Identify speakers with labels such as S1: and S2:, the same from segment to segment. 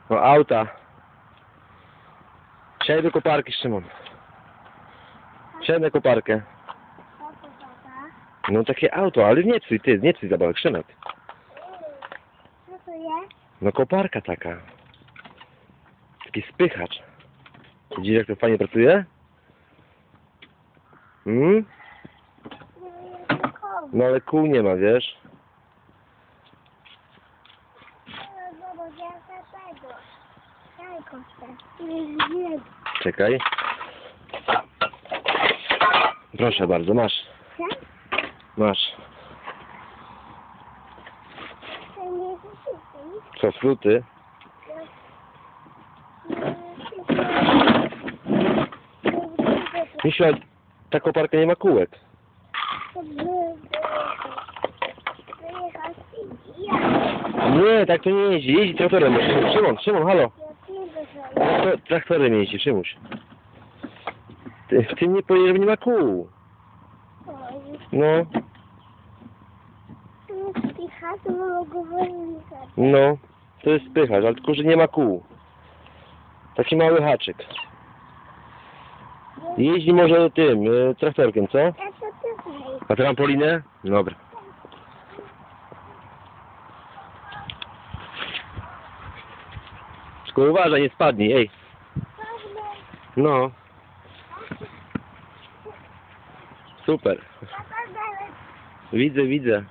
S1: No auta. Siadaj do koparki, Szymon. Siadaj na koparkę. No takie auto, ale nie psuj, ty, nie psuj zabawek, Szymek.
S2: Co to jest?
S1: No koparka taka. Taki spychacz. Widzisz, jak to fajnie pracuje? Hmm? No ale kół nie ma, wiesz? Czekaj. Proszę bardzo, masz. Masz. Co, fruty? Misiu, ale ta koparka nie ma kółek. Nie, tak to nie jeździ. Jeździ traktorem. Szymon, halo. Traktorem jeździ, Szymuś. Ty nie pojedziesz, bo nie ma kół. No. No, to jest spychacz, ale tylko, że nie ma kół. Taki mały haczyk. Jeździ może tym, traktorkiem, co? A trampolinę? Dobra. Tylko uważaj, nie spadnij, ej. No. Super. Widzę.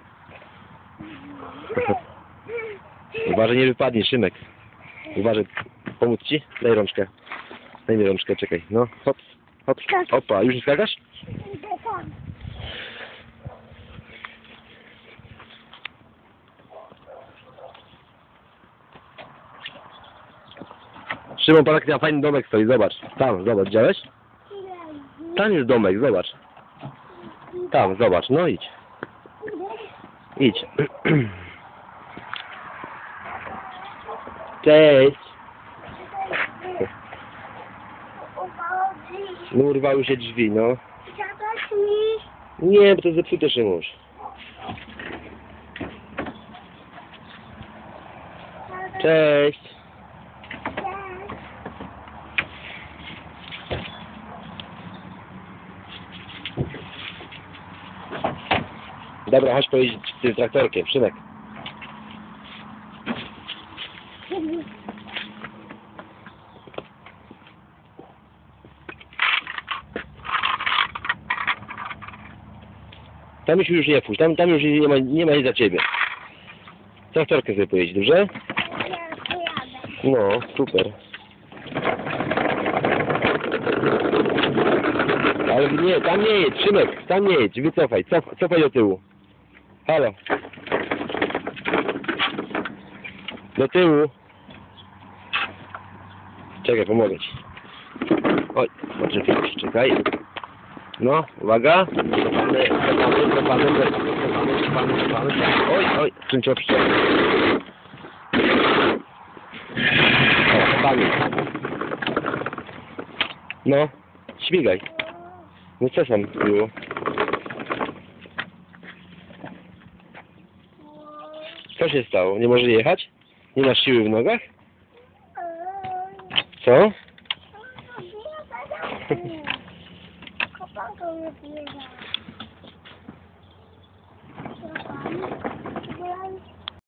S1: Uważaj, nie wypadnie, Szymek. Uważaj, pomóc ci? Daj rączkę. Daj mi rączkę, czekaj. No, hop. Opa, już nie skakasz? Szymon, patrz, jaki tam fajny domek stoi, zobacz. Tam, zobacz, widziałeś? Tam jest domek, zobacz. Tam, zobacz, no idź. Idź. Cześć. No urwały się drzwi, no. Nie, bo to zepsute, Szymuś. Cześć. Dobra, chodź pojeździć tym traktorkiem, Szymek. Tam już nie pójść, tam już nie ma nic dla ciebie. Traktorkę sobie pojeździ, dobrze? No, super. Ale nie, tam nie jedź, Szymek, tam nie jedź, wycofaj, cofaj do tyłu. Halo. Do tyłu. Czekaj, pomogę ci. Oj, czekaj. No, uwaga. Cofamy. Oj, czymś obszczę. O, cofamy. No, śmigaj. No co tam było? Co się stało? Nie może jechać? Nie masz siły w nogach? Co?
S2: Kopanką nie biega.